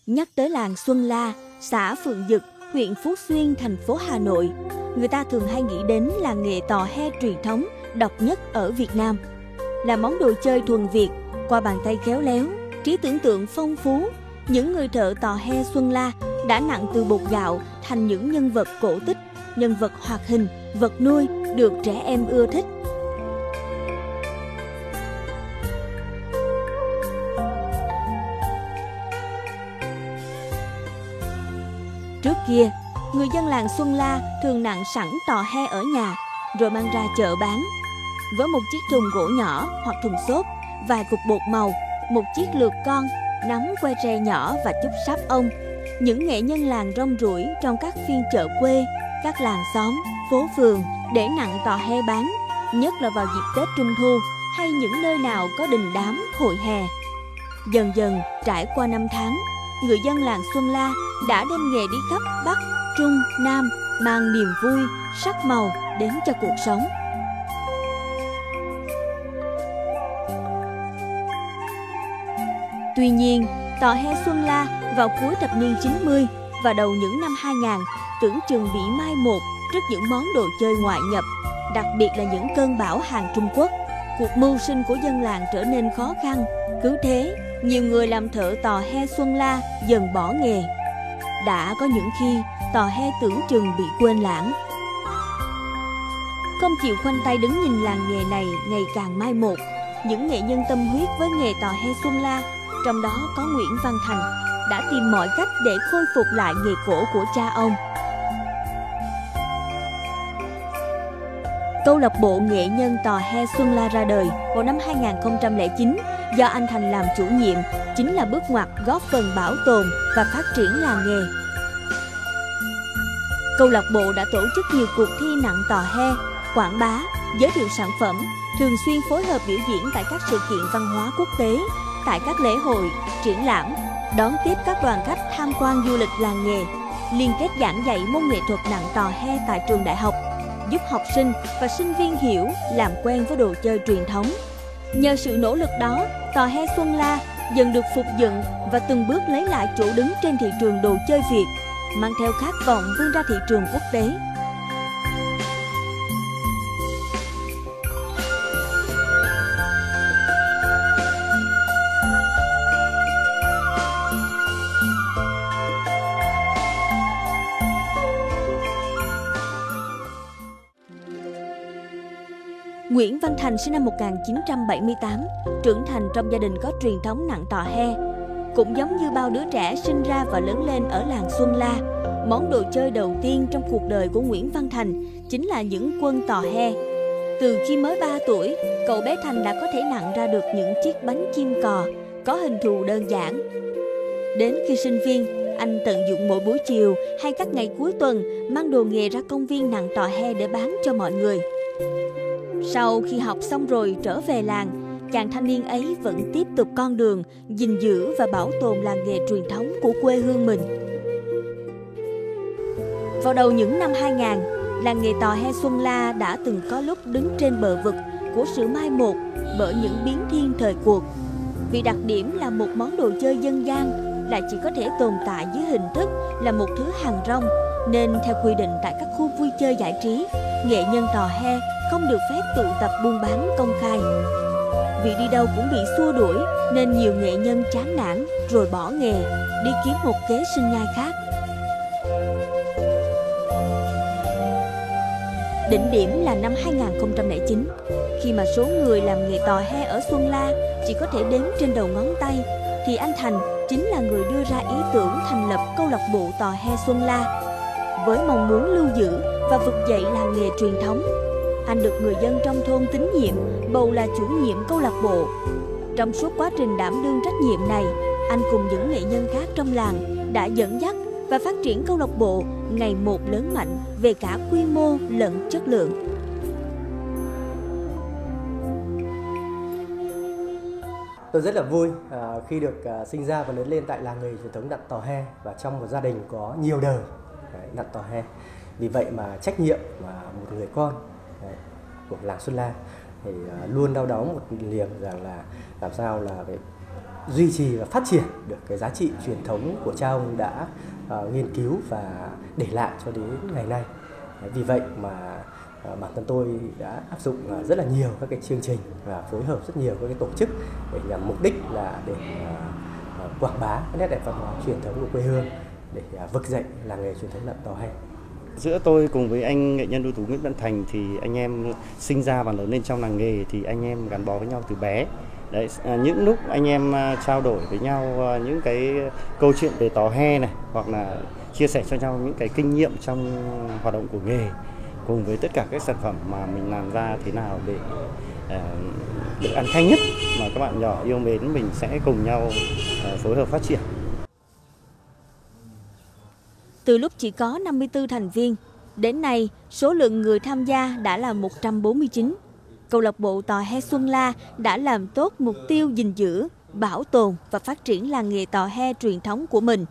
Nhắc tới làng Xuân La, xã Phượng Dực, huyện Phú Xuyên, thành phố Hà Nội, người ta thường hay nghĩ đến làng nghề tò he truyền thống độc nhất ở Việt Nam. Là món đồ chơi thuần Việt, qua bàn tay khéo léo, trí tưởng tượng phong phú, những người thợ tò he Xuân La đã nặn từ bột gạo thành những nhân vật cổ tích, nhân vật hoạt hình, vật nuôi được trẻ em ưa thích. Trước kia, người dân làng Xuân La thường nặn sẵn tò he ở nhà rồi mang ra chợ bán. Với một chiếc thùng gỗ nhỏ hoặc thùng xốp, vài cục bột màu, một chiếc lược con, nắm que tre nhỏ và chút sáp ong, những nghệ nhân làng rong ruổi trong các phiên chợ quê, các làng xóm, phố phường để nặn tò he bán, nhất là vào dịp Tết Trung Thu hay những nơi nào có đình đám, hội hè. Dần dần trải qua năm tháng, người dân làng Xuân La đã đem nghề đi khắp Bắc, Trung, Nam, mang niềm vui, sắc màu đến cho cuộc sống. Tuy nhiên, tò he Xuân La vào cuối thập niên 90 và đầu những năm 2000 tưởng chừng bị mai một trước những món đồ chơi ngoại nhập, đặc biệt là những cơn bão hàng Trung Quốc. Cuộc mưu sinh của dân làng trở nên khó khăn. Cứ thế, nhiều người làm thợ tò he Xuân La dần bỏ nghề. Đã có những khi tò he tưởng chừng bị quên lãng. Không chịu khoanh tay đứng nhìn làng nghề này ngày càng mai một, những nghệ nhân tâm huyết với nghề tò he Xuân La, trong đó có Nguyễn Văn Thành, đã tìm mọi cách để khôi phục lại nghề cổ của cha ông. Câu lạc bộ nghệ nhân tò he Xuân La ra đời vào năm 2009 do anh Thành làm chủ nhiệm, chính là bước ngoặt góp phần bảo tồn và phát triển làng nghề. Câu lạc bộ đã tổ chức nhiều cuộc thi nặn tò he, quảng bá, giới thiệu sản phẩm, thường xuyên phối hợp biểu diễn tại các sự kiện văn hóa quốc tế, tại các lễ hội, triển lãm, đón tiếp các đoàn khách tham quan du lịch làng nghề, liên kết giảng dạy môn nghệ thuật nặn tò he tại trường đại học, giúp học sinh và sinh viên hiểu, làm quen với đồ chơi truyền thống. Nhờ sự nỗ lực đó, tò he Xuân La dần được phục dựng và từng bước lấy lại chỗ đứng trên thị trường đồ chơi Việt, mang theo khát vọng vươn ra thị trường quốc tế. Nguyễn Văn Thành sinh năm 1978, trưởng thành trong gia đình có truyền thống nặn tò he. Cũng giống như bao đứa trẻ sinh ra và lớn lên ở làng Xuân La, món đồ chơi đầu tiên trong cuộc đời của Nguyễn Văn Thành chính là những quân tò he. Từ khi mới 3 tuổi, cậu bé Thành đã có thể nặn ra được những chiếc bánh chim cò có hình thù đơn giản. Đến khi sinh viên, anh tận dụng mỗi buổi chiều hay các ngày cuối tuần mang đồ nghề ra công viên nặn tò he để bán cho mọi người. Sau khi học xong rồi trở về làng, chàng thanh niên ấy vẫn tiếp tục con đường gìn giữ và bảo tồn làng nghề truyền thống của quê hương mình. Vào đầu những năm 2000, làng nghề tò he Xuân La đã từng có lúc đứng trên bờ vực của sự mai một bởi những biến thiên thời cuộc. Vì đặc điểm là một món đồ chơi dân gian lại chỉ có thể tồn tại dưới hình thức là một thứ hàng rong, nên theo quy định tại các khu vui chơi giải trí, nghệ nhân tò he không được phép tụ tập buôn bán công khai. Vì đi đâu cũng bị xua đuổi nên nhiều nghệ nhân chán nản rồi bỏ nghề, đi kiếm một kế sinh nhai khác. Đỉnh điểm là năm 2009, khi mà số người làm nghề tò he ở Xuân La chỉ có thể đếm trên đầu ngón tay, thì anh Thành chính là người đưa ra ý tưởng thành lập câu lạc bộ tò he Xuân La. Với mong muốn lưu giữ và vực dậy làng nghề truyền thống, anh được người dân trong thôn tín nhiệm bầu là chủ nhiệm câu lạc bộ. Trong suốt quá trình đảm đương trách nhiệm này, anh cùng những nghệ nhân khác trong làng đã dẫn dắt và phát triển câu lạc bộ ngày một lớn mạnh về cả quy mô lẫn chất lượng. Tôi rất là vui khi được sinh ra và lớn lên tại làng nghề truyền thống nặn tò he và trong một gia đình có nhiều đời nặn tò he. Vì vậy mà trách nhiệm một người con của làng Xuân La thì luôn đau đáu một niềm rằng là làm sao là phải duy trì và phát triển được cái giá trị truyền thống của cha ông đã nghiên cứu và để lại cho đến ngày nay. Vì vậy mà bản thân tôi đã áp dụng rất là nhiều các cái chương trình và phối hợp rất nhiều các cái tổ chức để nhằm mục đích là để quảng bá cái nét đẹp văn hóa truyền thống của quê hương, để vực dậy làng nghề truyền thống nặn tò he. Giữa tôi cùng với anh nghệ nhân ưu tú Nguyễn Văn Thành thì anh em sinh ra và lớn lên trong làng nghề, thì anh em gắn bó với nhau từ bé. Đấy, những lúc anh em trao đổi với nhau những cái câu chuyện về tò he này, hoặc là chia sẻ cho nhau những cái kinh nghiệm trong hoạt động của nghề, cùng với tất cả các sản phẩm mà mình làm ra thế nào để được ăn thanh nhất mà các bạn nhỏ yêu mến, mình sẽ cùng nhau phối hợp phát triển. Từ lúc chỉ có 54 thành viên, đến nay số lượng người tham gia đã là 149. Câu lạc bộ tò he Xuân La đã làm tốt mục tiêu gìn giữ, bảo tồn và phát triển làng nghề tò he truyền thống của mình.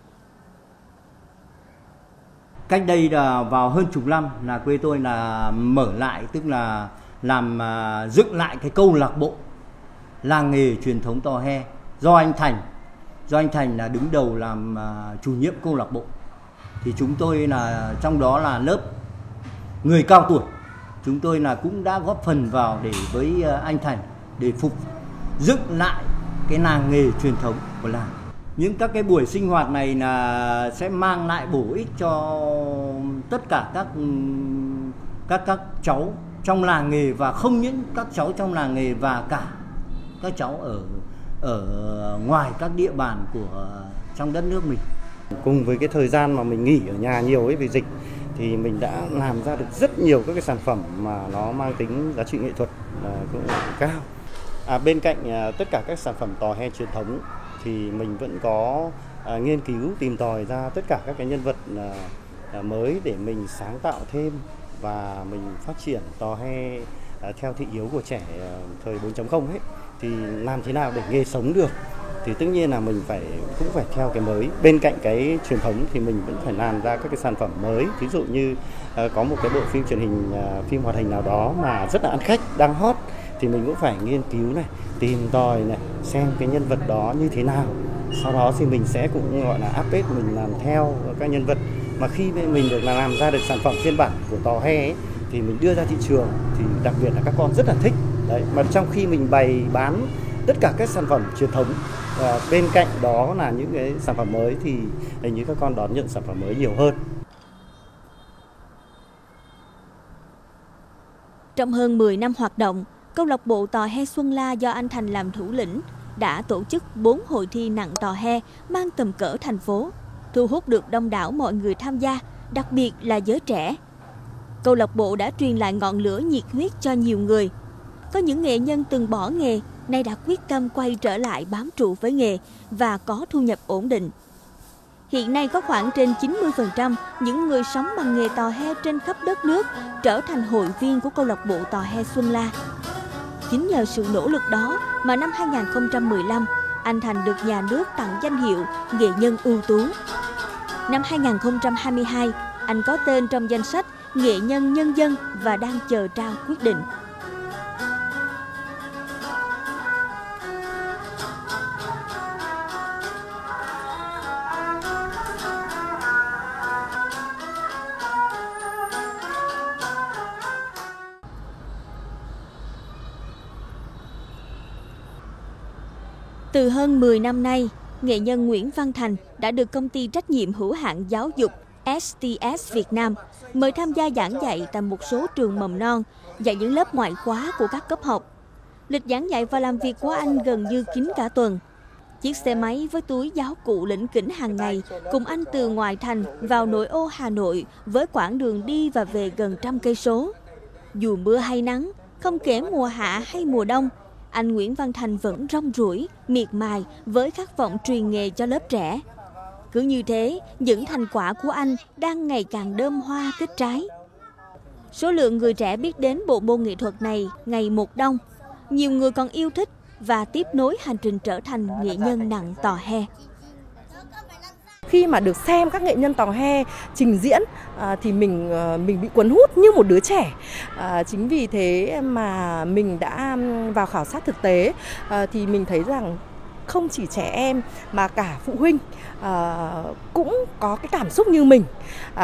Cách đây là vào hơn chục năm là quê tôi là mở lại, tức là làm dựng lại cái câu lạc bộ làng nghề truyền thống tò he do anh Thành là đứng đầu làm chủ nhiệm câu lạc bộ. Thì chúng tôi là trong đó là lớp người cao tuổi, chúng tôi là cũng đã góp phần vào để với anh Thành để phục dựng lại cái làng nghề truyền thống của làng. Những các cái buổi sinh hoạt này là sẽ mang lại bổ ích cho tất cả các cháu trong làng nghề, và không những các cháu trong làng nghề và cả các cháu ở ngoài các địa bàn của trong đất nước mình. Cùng với cái thời gian mà mình nghỉ ở nhà nhiều ấy vì dịch, thì mình đã làm ra được rất nhiều các cái sản phẩm mà nó mang tính giá trị nghệ thuật cũng cao. Bên cạnh tất cả các sản phẩm tò he truyền thống thì mình vẫn có nghiên cứu tìm tòi ra tất cả các cái nhân vật mới để mình sáng tạo thêm, và mình phát triển tò he theo thị hiếu của trẻ thời 4.0 ấy. Thì làm thế nào để nghề sống được thì tất nhiên là mình cũng phải theo cái mới. Bên cạnh cái truyền thống thì mình vẫn phải làm ra các cái sản phẩm mới. Ví dụ như có một cái bộ phim truyền hình, phim hoạt hình nào đó mà rất là ăn khách, đang hot, thì mình cũng phải nghiên cứu này, tìm tòi này, xem cái nhân vật đó như thế nào. Sau đó thì mình sẽ cũng gọi là update, mình làm theo các nhân vật. Mà khi mình được làm ra được sản phẩm phiên bản của tò he ấy, thì mình đưa ra thị trường thì đặc biệt là các con rất là thích. Đấy, mà trong khi mình bày bán tất cả các sản phẩm truyền thống, bên cạnh đó là những cái sản phẩm mới, thì hình như các con đón nhận sản phẩm mới nhiều hơn. Trong hơn 10 năm hoạt động, câu lạc bộ tò he Xuân La do anh Thành làm thủ lĩnh đã tổ chức 4 hội thi nặn tò he mang tầm cỡ thành phố, thu hút được đông đảo mọi người tham gia, đặc biệt là giới trẻ. Câu lạc bộ đã truyền lại ngọn lửa nhiệt huyết cho nhiều người. Có những nghệ nhân từng bỏ nghề, nay đã quyết tâm quay trở lại bám trụ với nghề và có thu nhập ổn định. Hiện nay có khoảng trên 90% những người sống bằng nghề tò he trên khắp đất nước trở thành hội viên của câu lạc bộ tò he Xuân La. Chính nhờ sự nỗ lực đó mà năm 2015, anh Thành được nhà nước tặng danh hiệu nghệ nhân ưu tú. Năm 2022, anh có tên trong danh sách nghệ nhân nhân dân và đang chờ trao quyết định. Từ hơn 10 năm nay, nghệ nhân Nguyễn Văn Thành đã được công ty trách nhiệm hữu hạn giáo dục STS Việt Nam mời tham gia giảng dạy tại một số trường mầm non, dạy những lớp ngoại khóa của các cấp học. Lịch giảng dạy và làm việc của anh gần như kín cả tuần. Chiếc xe máy với túi giáo cụ lỉnh kỉnh hàng ngày cùng anh từ ngoại thành vào nội ô Hà Nội với quãng đường đi và về gần 100 cây số. Dù mưa hay nắng, không kể mùa hạ hay mùa đông, anh Nguyễn Văn Thành vẫn rong ruổi, miệt mài với khát vọng truyền nghề cho lớp trẻ. Cứ như thế, những thành quả của anh đang ngày càng đơm hoa kết trái. Số lượng người trẻ biết đến bộ môn nghệ thuật này ngày một đông. Nhiều người còn yêu thích và tiếp nối hành trình trở thành nghệ nhân nặn tò he. Khi mà được xem các nghệ nhân tò he trình diễn thì mình bị cuốn hút như một đứa trẻ. Chính vì thế mà mình đã vào khảo sát thực tế thì mình thấy rằng không chỉ trẻ em mà cả phụ huynh cũng có cái cảm xúc như mình.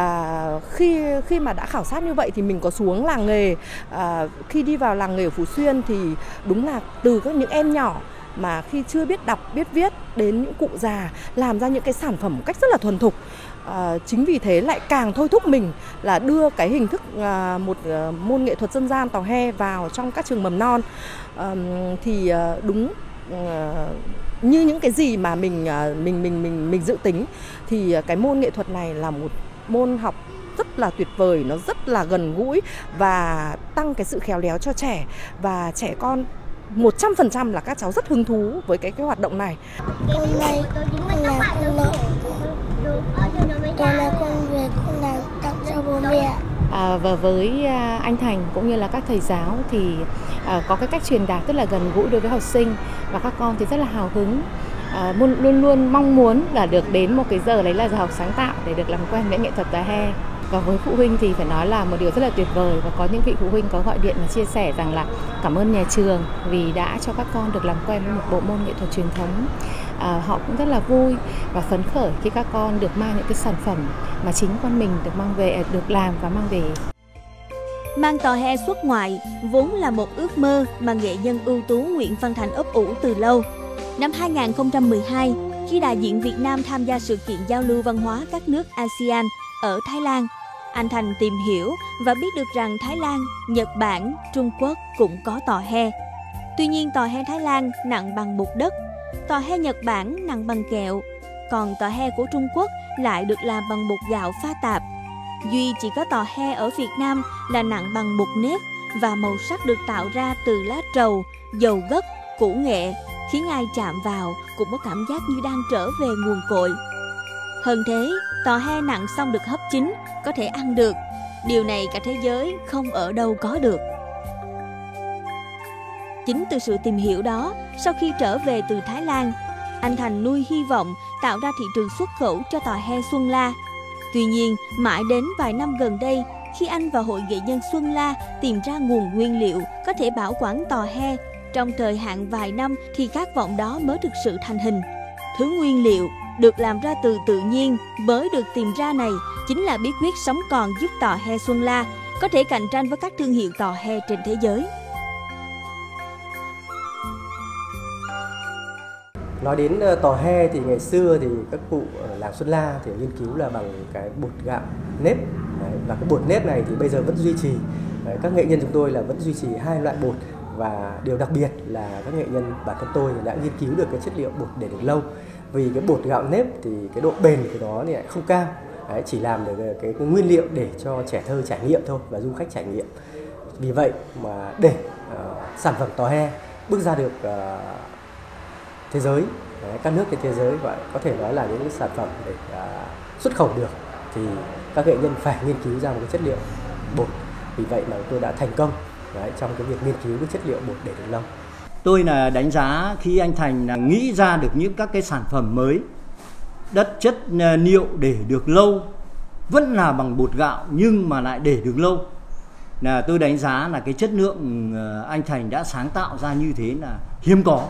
Khi mà đã khảo sát như vậy thì mình có xuống làng nghề. Khi đi vào làng nghề ở Phú Xuyên thì đúng là từ những em nhỏ mà khi chưa biết đọc biết viết đến những cụ già làm ra những cái sản phẩm một cách rất là thuần thục. Chính vì thế lại càng thôi thúc mình là đưa cái hình thức một môn nghệ thuật dân gian tò he vào trong các trường mầm non. Đúng như những cái gì mà mình dự tính thì cái môn nghệ thuật này là một môn học rất là tuyệt vời, nó rất là gần gũi và tăng cái sự khéo léo cho trẻ, và trẻ con 100% là các cháu rất hứng thú với cái hoạt động này. Hôm nay là con nợ, tôi là con về con làm tặng cho bố mẹ. Và với anh Thành cũng như là các thầy giáo thì có cái cách truyền đạt rất là gần gũi đối với học sinh, và các con thì rất là hào hứng, luôn luôn mong muốn là được đến một cái giờ đấy là giờ học sáng tạo để được làm quen với nghệ thuật tà he. Và với phụ huynh thì phải nói là một điều rất là tuyệt vời, và có những vị phụ huynh có gọi điện và chia sẻ rằng là cảm ơn nhà trường vì đã cho các con được làm quen với một bộ môn nghệ thuật truyền thống. Họ cũng rất là vui và phấn khởi khi các con được mang những cái sản phẩm mà chính con mình được mang về, được làm và mang về. Mang tò he xuất ngoại vốn là một ước mơ mà nghệ nhân ưu tú Nguyễn Văn Thành ấp ủ từ lâu. Năm 2012, khi đại diện Việt Nam tham gia sự kiện giao lưu văn hóa các nước ASEAN ở Thái Lan, anh Thành tìm hiểu và biết được rằng Thái Lan, Nhật Bản, Trung Quốc cũng có tò he. Tuy nhiên tò he Thái Lan nặng bằng bột đất, tò he Nhật Bản nặng bằng kẹo, còn tò he của Trung Quốc lại được làm bằng bột gạo pha tạp. Duy chỉ có tò he ở Việt Nam là nặng bằng bột nếp và màu sắc được tạo ra từ lá trầu, dầu gấc, củ nghệ, khiến ai chạm vào cũng có cảm giác như đang trở về nguồn cội. Hơn thế, tò he nặng xong được hấp chín, có thể ăn được. Điều này cả thế giới không ở đâu có được. Chính từ sự tìm hiểu đó, sau khi trở về từ Thái Lan, anh Thành nuôi hy vọng tạo ra thị trường xuất khẩu cho tò he Xuân La. Tuy nhiên, mãi đến vài năm gần đây, khi anh và Hội Nghệ nhân Xuân La tìm ra nguồn nguyên liệu có thể bảo quản tò he trong thời hạn vài năm thì khát vọng đó mới thực sự thành hình. Thứ nguyên liệu được làm ra từ tự nhiên mới được tìm ra này chính là bí quyết sống còn giúp tò he Xuân La có thể cạnh tranh với các thương hiệu tò he trên thế giới. Nói đến tò he thì ngày xưa thì các cụ ở làng Xuân La thì nghiên cứu là bằng cái bột gạo nếp. Và cái bột nếp này thì bây giờ vẫn duy trì. Các nghệ nhân chúng tôi là vẫn duy trì hai loại bột, và điều đặc biệt là các nghệ nhân bản thân tôi đã nghiên cứu được cái chất liệu bột để được lâu. Vì cái bột gạo nếp thì cái độ bền của nó thì lại không cao. Chỉ làm được cái nguyên liệu để cho trẻ thơ trải nghiệm thôi và du khách trải nghiệm. Vì vậy mà để sản phẩm tò he bước ra được thế giới, các nước trên thế giới, và có thể nói là những cái sản phẩm để xuất khẩu được, thì các nghệ nhân phải nghiên cứu ra một cái chất liệu bột. Vì vậy mà tôi đã thành công trong cái việc nghiên cứu cái chất liệu bột để được lâu. Tôi là đánh giá khi anh Thành là nghĩ ra được những các cái sản phẩm mới, đất chất liệu để được lâu, vẫn là bằng bột gạo nhưng mà lại để được lâu, là tôi đánh giá là cái chất lượng anh Thành đã sáng tạo ra như thế là hiếm có.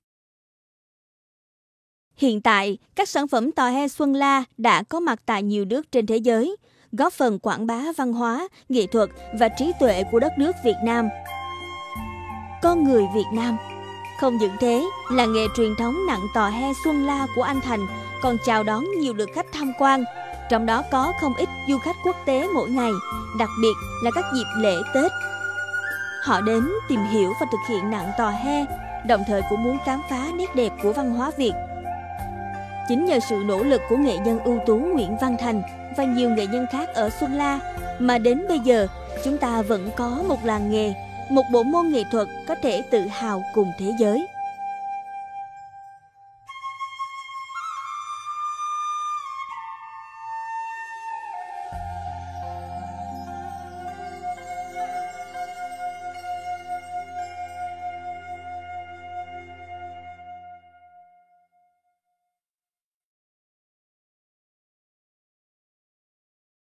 Hiện tại, các sản phẩm tò he Xuân La đã có mặt tại nhiều nước trên thế giới, góp phần quảng bá văn hóa, nghệ thuật và trí tuệ của đất nước Việt Nam. Con người Việt Nam. Không những thế, làng nghề truyền thống nặng tò he Xuân La của anh Thành còn chào đón nhiều lượt khách tham quan, trong đó có không ít du khách quốc tế mỗi ngày, đặc biệt là các dịp lễ Tết. Họ đến tìm hiểu và thực hiện nặng tò he, đồng thời cũng muốn khám phá nét đẹp của văn hóa Việt. Chính nhờ sự nỗ lực của nghệ nhân ưu tú Nguyễn Văn Thành và nhiều nghệ nhân khác ở Xuân La mà đến bây giờ chúng ta vẫn có một làng nghề, một bộ môn nghệ thuật có thể tự hào cùng thế giới.